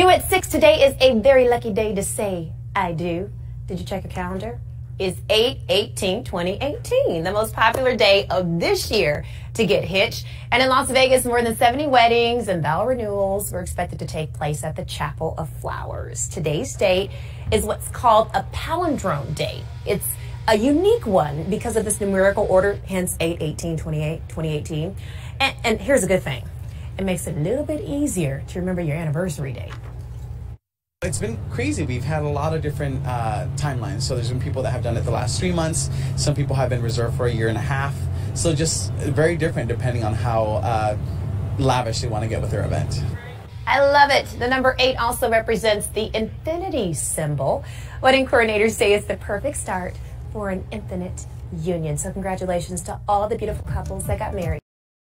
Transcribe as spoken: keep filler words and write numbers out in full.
New at six, today is a very lucky day to say I do. Did you check your calendar? It's eight eighteen twenty eighteen, the most popular day of this year to get hitched. And in Las Vegas, more than seventy weddings and vow renewals were expected to take place at the Chapel of Flowers. Today's date is what's called a palindrome date. It's a unique one because of this numerical order, hence eight eighteen twenty eighteen. And, and here's a good thing. It makes it a little bit easier to remember your anniversary date. It's been crazy. We've had a lot of different uh, timelines. So there's been people that have done it the last three months. Some people have been reserved for a year and a half. So just very different depending on how uh, lavish they want to get with their event. I love it. The number eight also represents the infinity symbol. Wedding coordinators say it's the perfect start for an infinite union. So congratulations to all the beautiful couples that got married.